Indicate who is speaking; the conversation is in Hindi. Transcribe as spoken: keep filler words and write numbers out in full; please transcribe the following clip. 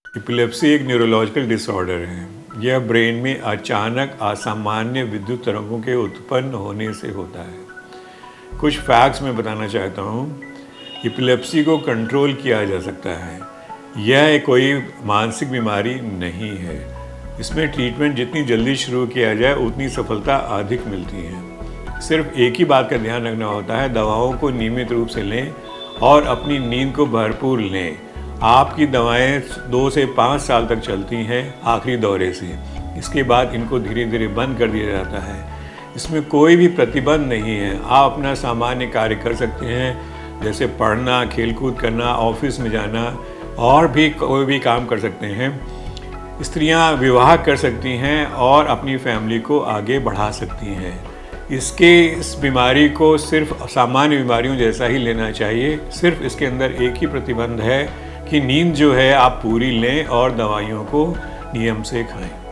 Speaker 1: एपिलेप्सी एक न्यूरोलॉजिकल डिसऑर्डर है। यह ब्रेन में अचानक असामान्य विद्युत तरंगों के उत्पन्न होने से होता है। कुछ फैक्ट्स मैं बताना चाहता हूँ। एपिलेप्सी को कंट्रोल किया जा सकता है। यह कोई मानसिक बीमारी नहीं है। इसमें ट्रीटमेंट जितनी जल्दी शुरू किया जाए उतनी सफलता अधिक मिलती है। सिर्फ एक ही बात का ध्यान रखना होता है, दवाओं को नियमित रूप से लें और अपनी नींद को भरपूर लें। आपकी दवाएं दो से पाँच साल तक चलती हैं आखिरी दौरे से। इसके बाद इनको धीरे धीरे बंद कर दिया जाता है। इसमें कोई भी प्रतिबंध नहीं है। आप अपना सामान्य कार्य कर सकते हैं, जैसे पढ़ना, खेलकूद करना, ऑफिस में जाना और भी कोई भी काम कर सकते हैं। स्त्रियां विवाह कर सकती हैं और अपनी फैमिली को आगे बढ़ा सकती हैं। इसके इस बीमारी को सिर्फ सामान्य बीमारियों जैसा ही लेना चाहिए। सिर्फ इसके अंदर एक ही प्रतिबंध है कि नींद जो है आप पूरी लें और दवाइयों को नियम से खाएं।